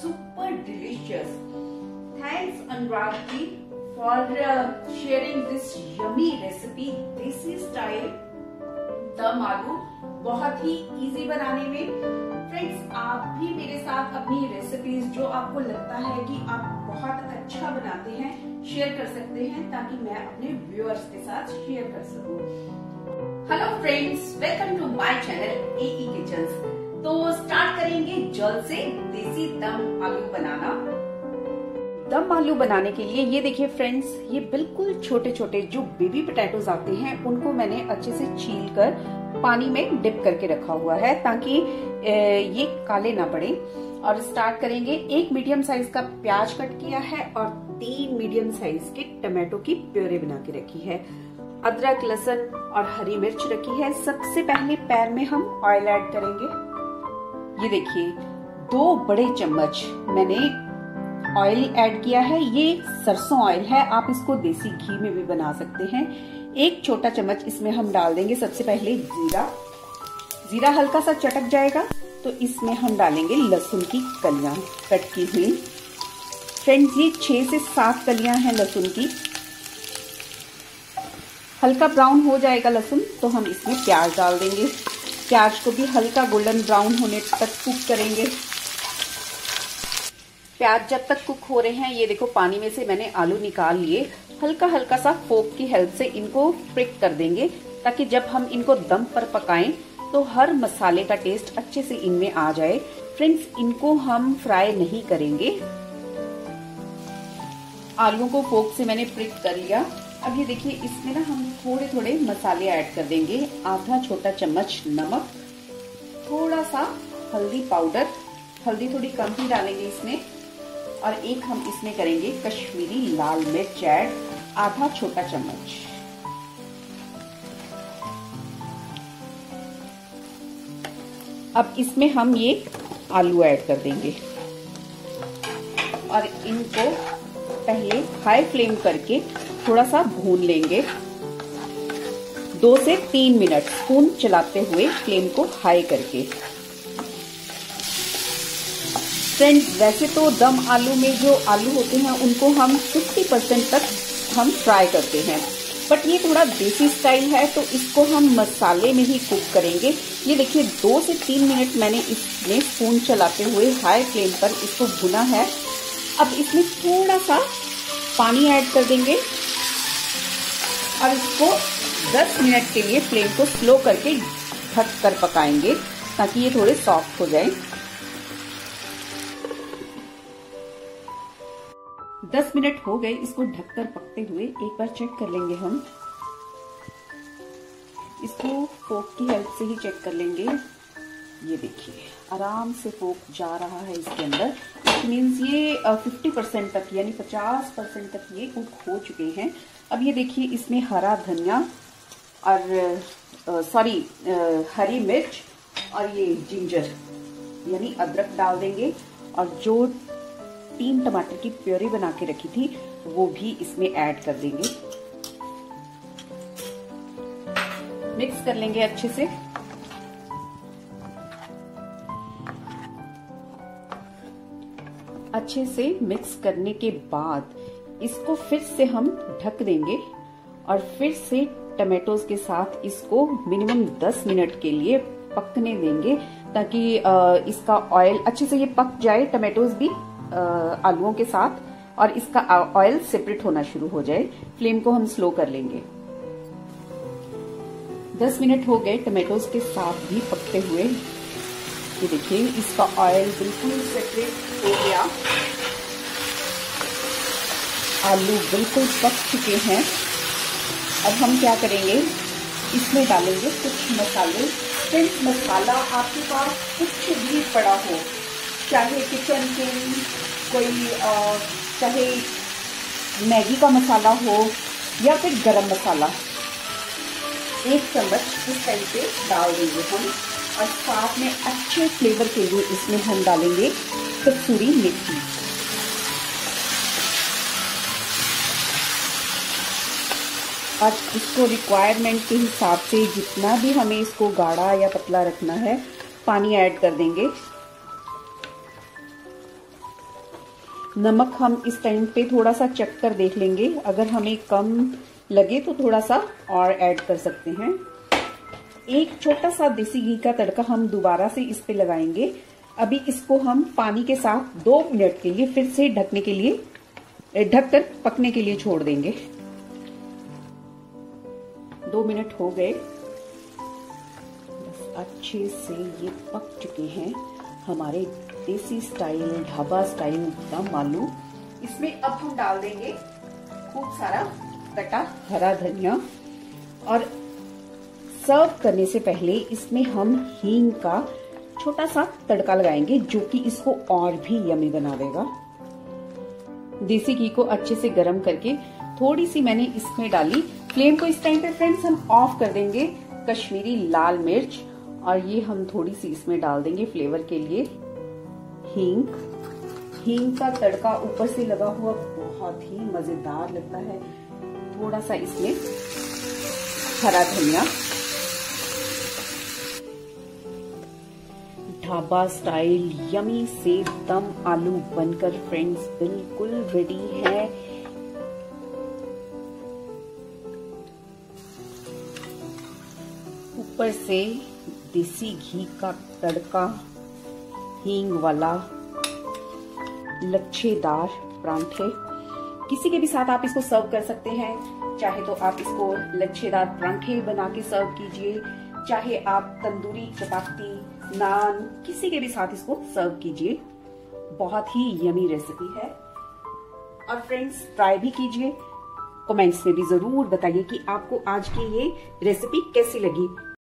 super delicious. Thanks Anurag for sharing this yummy recipe, desi style dum aloo, बहुत ही easy बनाने में। Friends, आप भी मेरे साथ अपनी रेसिपीज जो आपको लगता है कि आप बहुत अच्छा बनाते हैं शेयर कर सकते हैं, ताकि मैं अपने व्यूअर्स के साथ शेयर कर सकूं। Hello friends, welcome to my channel AE Kitchens. तो स्टार्ट करेंगे जल्द से देसी दम आलू बनाना। दम आलू बनाने के लिए ये देखिए फ्रेंड्स, ये बिल्कुल छोटे छोटे जो बेबी पोटैटोज आते हैं उनको मैंने अच्छे से छील कर पानी में डिप करके रखा हुआ है, ताकि ये काले ना पड़े। और स्टार्ट करेंगे। एक मीडियम साइज का प्याज कट किया है और 3 मीडियम साइज के टमाटो की प्योरे बना के रखी है। अदरक, लहसुन और हरी मिर्च रखी है। सबसे पहले पैन में हम ऑयल ऐड करेंगे। ये देखिए 2 बड़े चम्मच मैंने ऑयल ऐड किया है। ये सरसों ऑयल है, आप इसको देसी घी में भी बना सकते हैं। 1 छोटा चम्मच इसमें हम डाल देंगे सबसे पहले जीरा। जीरा हल्का सा चटक जाएगा तो इसमें हम डालेंगे लहसुन की कलियां कट की हुई। फ्रेंड्स, ये 6 से 7 कलियां हैं लहसुन की। हल्का ब्राउन हो जाएगा लहसुन तो हम इसमें प्याज डाल देंगे। प्याज को भी हल्का गोल्डन ब्राउन होने तक कुक करेंगे। प्याज जब तक कुक हो रहे हैं, ये देखो पानी में से मैंने आलू निकाल लिए। हल्का हल्का सा फोक की हेल्प से इनको फ्रिक कर देंगे, ताकि जब हम इनको दम पर पकाएं तो हर मसाले का टेस्ट अच्छे से इनमें आ जाए। फ्रेंड्स, इनको हम फ्राई नहीं करेंगे। आलू को फोक से मैंने फ्रिक कर लिया। अब ये देखिए इसमें ना हम थोड़े थोड़े मसाले ऐड कर देंगे। आधा छोटा चम्मच नमक, थोड़ा सा हल्दी पाउडर, हल्दी थोड़ी कम ही डालेंगे इसमें, और एक हम इसमें करेंगे कश्मीरी लाल मिर्च ऐड, आधा छोटा चम्मच। अब इसमें हम ये आलू ऐड कर देंगे और इनको पहले हाई फ्लेम करके थोड़ा सा भून लेंगे। 2 से 3 मिनट स्पून चलाते हुए फ्लेम को हाई करके। फ्रेंड्स, वैसे तो दम आलू में जो आलू होते हैं उनको हम 50% तक हम फ्राई करते हैं, बट ये थोड़ा देसी स्टाइल है तो इसको हम मसाले में ही कुक करेंगे। ये देखिए 2 से 3 मिनट मैंने इसमें स्पून चलाते हुए हाई फ्लेम पर इसको भुना है। अब इसमें थोड़ा सा पानी ऐड कर देंगे और इसको 10 मिनट के लिए फ्लेम को स्लो करके ढक कर पकाएंगे, ताकि ये थोड़े सॉफ्ट हो जाए। 10 मिनट हो गए इसको ढककर पकते हुए। एक बार चेक कर लेंगे हम इसको, फोक की हेल्प से ही चेक कर लेंगे। ये देखिए आराम से फोक जा रहा है इसके अंदर। इट मीन्स ये 50% तक यानी 50% तक ये कुक हो चुके हैं। अब ये देखिए इसमें हरा धनिया और हरी मिर्च और ये जिंजर यानी अदरक डाल देंगे, और जो 3 टमाटर की प्योरी बना के रखी थी वो भी इसमें ऐड कर देंगे। मिक्स कर लेंगे अच्छे से। अच्छे से मिक्स करने के बाद इसको फिर से हम ढक देंगे और फिर से टमाटोज के साथ इसको मिनिमम 10 मिनट के लिए पकने देंगे, ताकि इसका ऑयल अच्छे से ये पक जाए, टमाटोज भी आलूओं के साथ, और इसका ऑयल सेपरेट होना शुरू हो जाए। फ्लेम को हम स्लो कर लेंगे। 10 मिनट हो गए टमाटोज के साथ भी पकते हुए। ये देखिए इसका ऑयल बिल्कुल सेपरेट हो गया, आलू बिल्कुल पक चुके हैं। अब हम क्या करेंगे, इसमें डालेंगे कुछ मसाले। फ्रेंड्स, मसाला आपके पास कुछ भी पड़ा हो, चाहे किचन किंग, कोई चाहे मैगी का मसाला हो या फिर गरम मसाला, 1 चम्मच इस टाइप से डाल देंगे हम। और साथ में अच्छे फ्लेवर के लिए इसमें हम डालेंगे कसूरी मेथी। और इसको रिक्वायरमेंट के हिसाब से जितना भी हमें इसको गाढ़ा या पतला रखना है, पानी ऐड कर देंगे। नमक हम इस टाइम पे थोड़ा सा चख कर देख लेंगे, अगर हमें कम लगे तो थोड़ा सा और ऐड कर सकते हैं। एक छोटा सा देसी घी का तड़का हम दोबारा से इस पे लगाएंगे। अभी इसको हम पानी के साथ 2 मिनट के लिए फिर से ढकने के लिए ढककर पकने के लिए छोड़ देंगे। 2 मिनट हो गए, बस अच्छे से ये पक चुके हैं हमारे देसी स्टाइल ढाबा स्टाइल दम आलू। इसमें अब हम डाल देंगे खूब सारा कटा हरा धनिया, और सर्व करने से पहले इसमें हम हींग का छोटा सा तड़का लगाएंगे, जो कि इसको और भी यमी बना देगा। देसी घी को अच्छे से गर्म करके थोड़ी सी मैंने इसमें डाली। फ्लेम को इस टाइम पे फ्रेंड्स हम ऑफ कर देंगे। कश्मीरी लाल मिर्च, और ये हम थोड़ी सी इसमें डाल देंगे फ्लेवर के लिए हींग का तड़का ऊपर से लगा हुआ बहुत ही मजेदार लगता है। थोड़ा सा इसमें हरा धनिया। ढाबा स्टाइल यमी से दम आलू बनकर फ्रेंड्स बिल्कुल रेडी है। ऊपर से देसी घी का तड़का, हींग वाला लच्छेदार परांठे, किसी के भी साथ आप इसको सर्व कर सकते हैं। चाहे तो आप इसको लच्छेदार परांठे बना के सर्व कीजिए, चाहे आप तंदूरी चपाती नान किसी के भी साथ इसको सर्व कीजिए। बहुत ही यमी रेसिपी है, और फ्रेंड्स ट्राई भी कीजिए। कमेंट्स में भी जरूर बताइए कि आपको आज की ये रेसिपी कैसी लगी।